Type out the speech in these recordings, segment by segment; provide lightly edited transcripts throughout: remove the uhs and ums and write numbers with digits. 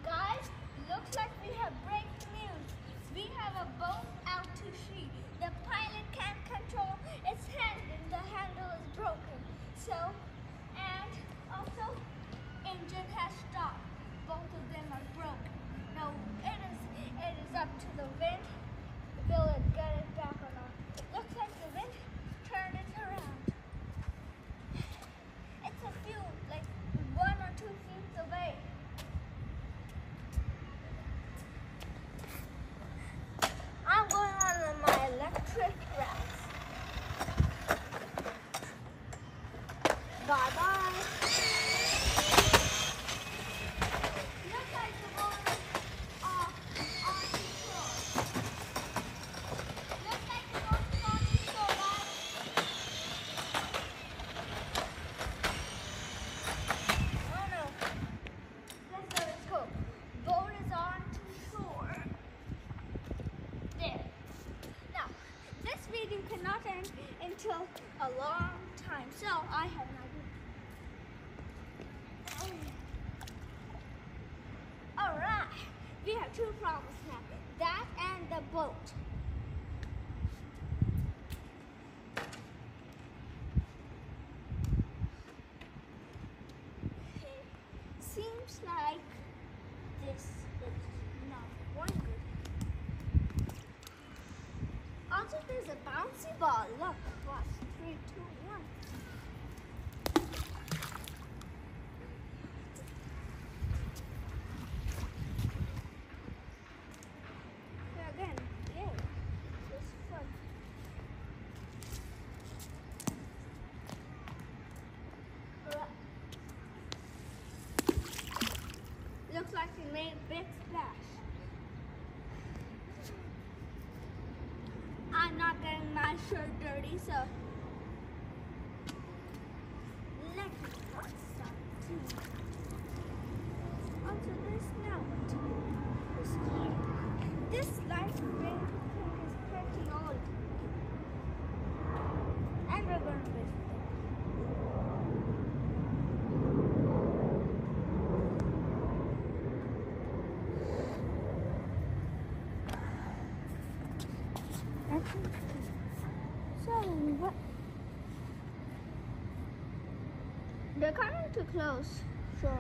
Guys, looks like we have breaking news. We have a boat out to sea. The pilot can't control its hand and the handle is broken. And also, engine has stopped. Both of them are broken. Now it is up to the wind. Will it get it back or not? Looks like the wind turned it around. It's a few, like 1 or 2 feet away. I'm going on my electric rafts. Bye bye. Looks like the boat is on the shore. Looks like the boat is on the shore, guys. Oh no. Let's go. Boat is on to shore. There. Now, this video cannot end until a long time, so I have an idea. Alright, we have 2 problems now, that and the boat. It seems like this is not going good. Also, there's a bouncy ball. Look, watch. 3, 2, 1. Here again. Yay. This is fun. Looks like we made a big splash. I'm not getting my shirt dirty, so let's put some tea. Also, this now what to do? This light ring thing is pretty old, and we're going to visit it. So what? They're coming too close. Sure.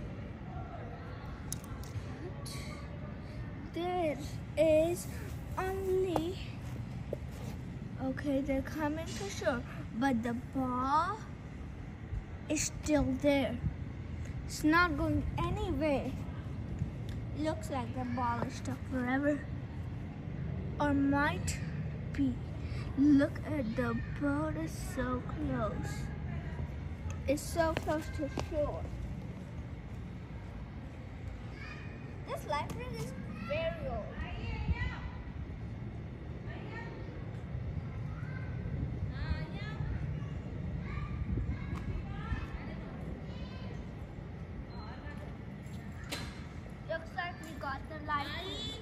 There is only. Okay, they're coming to shore, but the ball is still there. It's not going anywhere. Looks like the ball is stuck forever. Or might be. Look at the boat is so close. It's so close to shore. This life ring is very old. Looks like we got the life ring.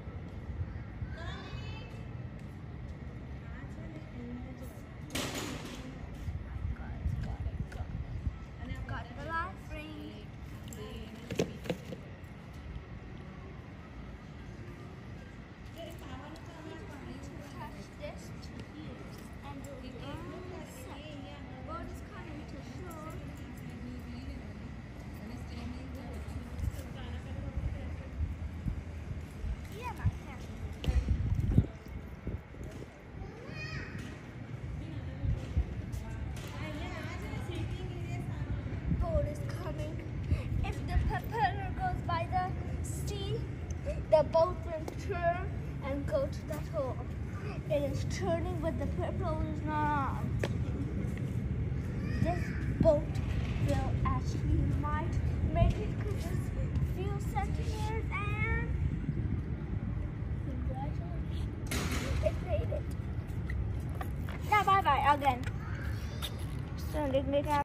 The boat will turn and go to that hole. It is turning, but the propeller is not on. This boat will actually might make it to just few centimeters, and congratulations, it made it. Now bye bye again. So